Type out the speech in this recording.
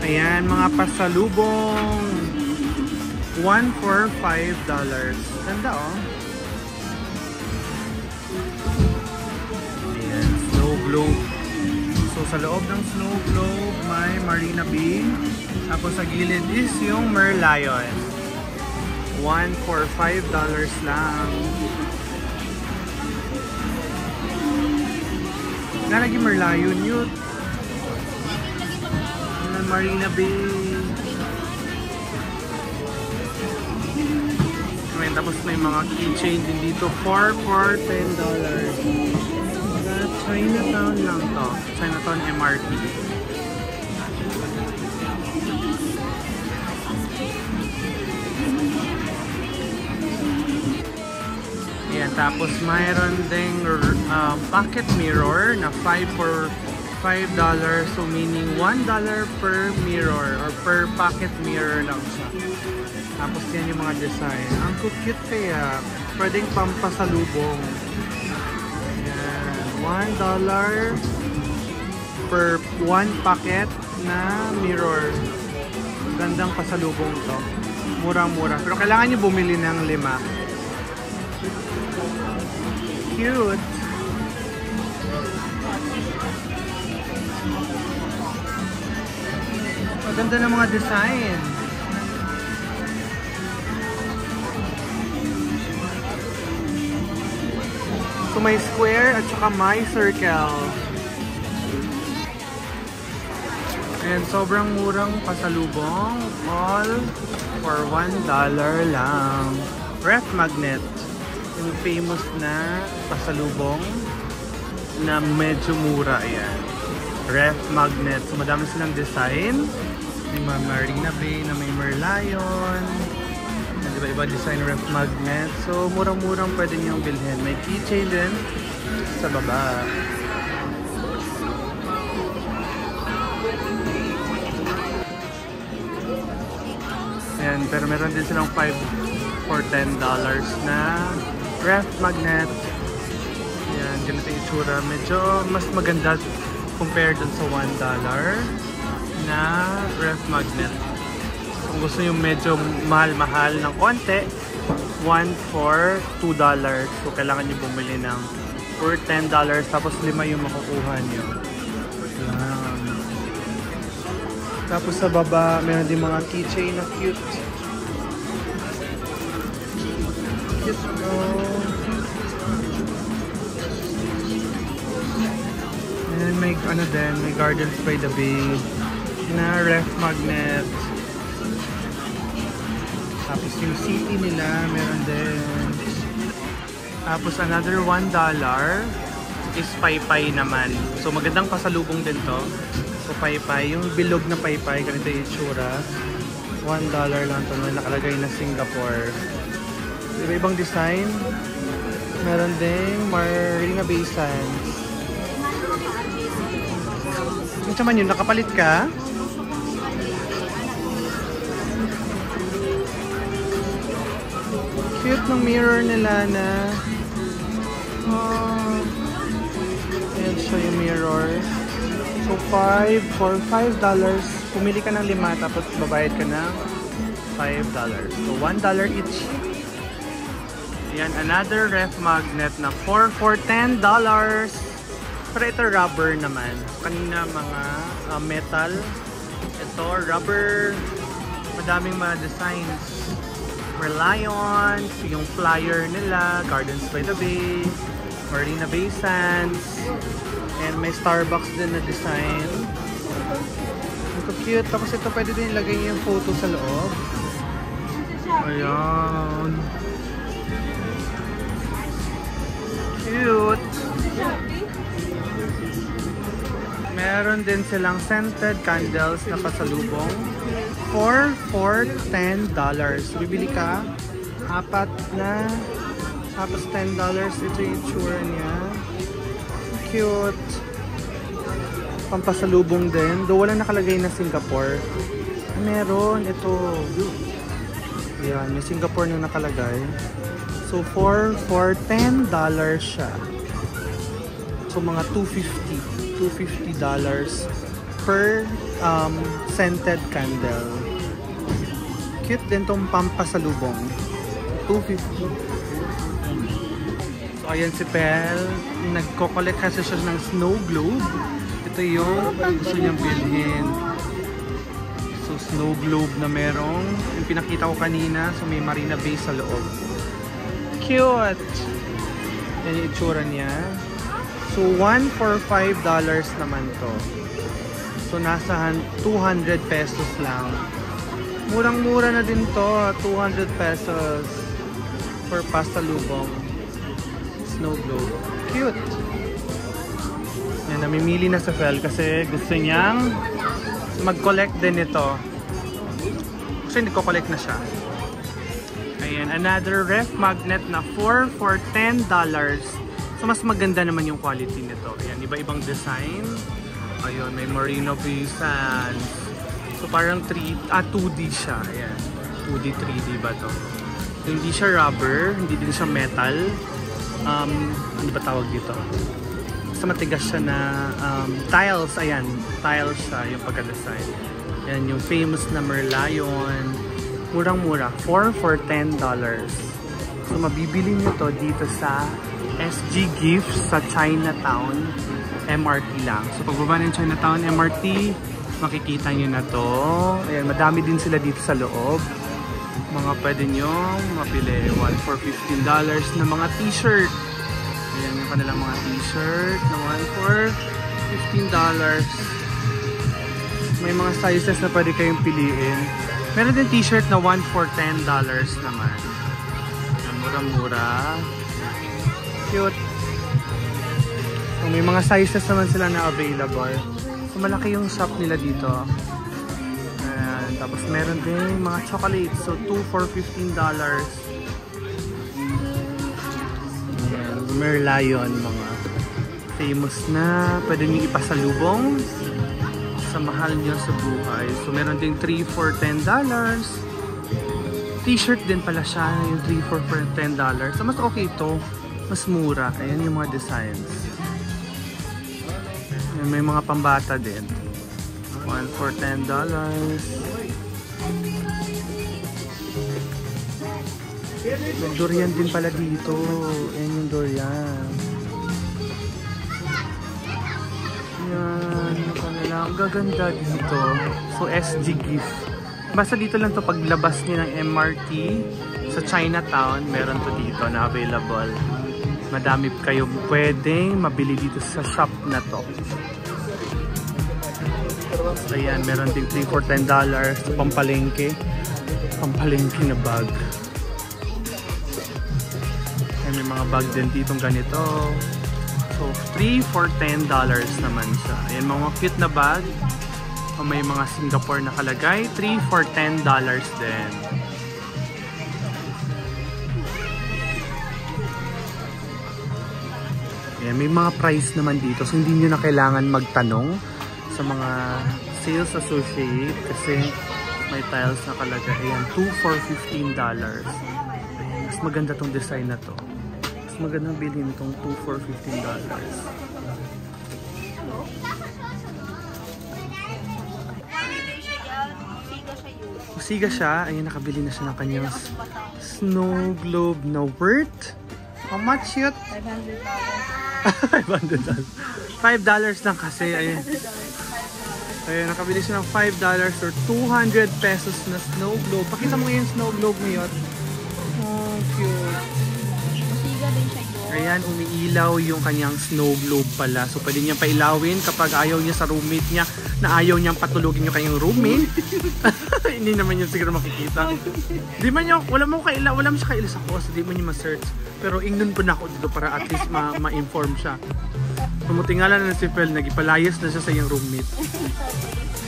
Ayan, mga pasalubong. 1 for $5. Ganda oh. Ayan, snow globe. So sa loob ng snow globe, may Marina Bay. Tapos sa gilid is yung Merlion. 1 for $5 lang. Nalagi Merlion yun. Marina Bay. Tapos may mga keychain din dito. 4 for $10. Chinatown lang to. Chinatown MRT. Ayan, tapos mayroon ding pocket mirror na 5 for $5. So meaning $1 per mirror or per pocket mirror lang siya. Tapos yan yung mga design. Ang cute kaya. Pwedeng pampasalubong. Ayan. $1 per 1 packet na mirror. Gandang pasalubong to. Murang-mura. Pero kailangan nyo bumili ng 5. Cute. Maganda ng mga design. So may square at saka may circle. And sobrang murang pasalubong. All for $1 lang. Ref magnet. Yung famous na pasalubong na medyo mura. Ayan. Ref magnet. So madami silang design. May Marina Bay na may Merlion. Iba-iba design ref magnet. So, murang-murang pwede niyong bilhin. May keychain din sa baba. Ayan, pero meron din silang 5 for $10 na ref magnet. Ayan, ganito yung itsura. Medyo mas maganda compared dun sa $1 na ref magnet. Kung gusto nyo medyo mahal-mahal ng konti, 1 for $2. So, kailangan nyo bumili ng for $10. Tapos 5 yung makukuha nyo. Tapos sa baba, meron din mga keychain na cute. Cute mo. And may ano din, may Gardens by the Bay na ref magnet. Tapos yung city nila, meron din. Tapos another $1 is paypay naman. So magandang pasalubong din to. So paypay, yung bilog na paypay, ganito yung itsura. $1 lang to, may nakalagay na Singapore. Iba-ibang design. Meron ding Marina Bay Sands. Ano naman yun, nakapalit ka? Cute ng mirror nila na ayan siya yung mirror. So 5 for $5. Pumili ka ng 5 tapos babayad ka ng $5. So $1 each. Ayan, another ref magnet na 4 for $10. Pero ito rubber naman. Kanina mga metal. Ito rubber. Madaming mga designs. Merlion, yung flyer nila, Gardens by the Bay, Marina Bay Sands, and may Starbucks din na design. Ito cute. Tapos ito pwede din ilagay yung photo sa loob. Ayan. Cute. Meron din silang scented candles na pasalubong. 4 for $10. Bibili ka, 4 na, tapos $10. Ito yung itsura niya. Cute. Pampasalubong din. Though wala nakalagay na Singapore. Meron, ito. Yan, may Singapore na nakalagay. So, 4 for $10 siya. So, mga $250 per scented candle. Cute din tong pampasalubong. 250. So ayan si Pel. Nagko-collect kasi siya ng snow globe. Ito yung gusto niyang bilhin. So snow globe na merong yung pinakita ko kanina. So may Marina Bay sa loob. Cute! Yan yung itsura niya. So, 1 for $5 naman to. So, nasa 200 pesos lang. Murang-mura na din to. 200 pesos for pasalubong. Snow globe. Cute! Yan, namimili na sa Fel kasi gusto niyang mag-collect din ito. Kasi hindi ko collect na siya. Ayan, another ref magnet na 4 for $10. So, mas maganda naman yung quality nito. Ayan, iba-ibang design. Ayun, may Merino Bay Sands. So, parang 2D siya. Ayan, 2D, 3D ba to? So, hindi siya rubber, hindi din siya metal. Ano ba tawag dito? Basta matigas siya na tiles. Ayan, tiles siya yung pagka-design. Ayan, yung famous na Merlion. Murang-mura, 4 for $10. So, mabibili nyo to dito sa SG Gifts sa Chinatown MRT lang. So pagbaba ng Chinatown MRT, makikita nyo na to. Ayan, madami din sila dito sa loob. Mga pwede nyo mapili. 1 for $15 na mga t-shirt. Ayan yung kanilang mga t-shirt na 1 for $15. May mga sizes na pwede kayong piliin. Meron din t-shirt na 1 for $10 naman. Mura-mura. Cute. So, may mga sizes naman sila na available. So, malaki yung shop nila dito. Ayan. Tapos, meron din mga chocolates. So, 2 for $15. Ayan. Merlion, mga famous na. Pwede nyo ipasalubong sa mahal nyo sa buhay. So, meron din 3 for $10. T-shirt din pala siya. Yung 3 for $10. So, mas okay ito. Mas mura. Ayan yung mga designs. Ayan, may mga pambata din. 1 for $10. May durian din pala dito. Ayan yung durian. Ayan. Ang gaganda dito. So, SG Gift. Basta dito lang to paglabas niya ng MRT sa Chinatown. Meron to dito na available. Madami kayong pwedeng mabili dito sa shop na to. So, ayan, meron ding 3 for $10. Pampalengke. Pampalengke na bag. Ayan, may mga bag din ditong ganito. So, 3 for $10 naman siya. Ayan, mga cute na bag. O may mga Singapore nakalagay. 3 for $10 din. Ayan, may mga price naman dito. So, hindi nyo na kailangan magtanong sa mga sales associate kasi may tiles nakalagay. Ayan, 2 for $15. Ayan, mas maganda tong design na to. Mas magandang bilhin itong 2 for $15. Siga siya. Ayan, nakabili na siya ng kanyang snow globe na worth. How much yun? $500. $5 lang kasi. Ayan. Ayan, nakabili siya ng $5 or 200 pesos na snow globe. Pakita mo yung snow globe ngayon. Oh, cute. Ayan, umiilaw yung kanyang snow globe pala. So, pwede niyang pailawin kapag ayaw niya sa roommate niya na ayaw niyang patulogin yung kanyang roommate. Hindi naman yun siguro makikita. Di man yung, wala mo siya kaila sa cost. Di man yung ma-search. Pero ingnon po na ako dito para at least ma-inform siya. Pumutingalan na si Fel, nagipalayas na siya sa iyong roommate.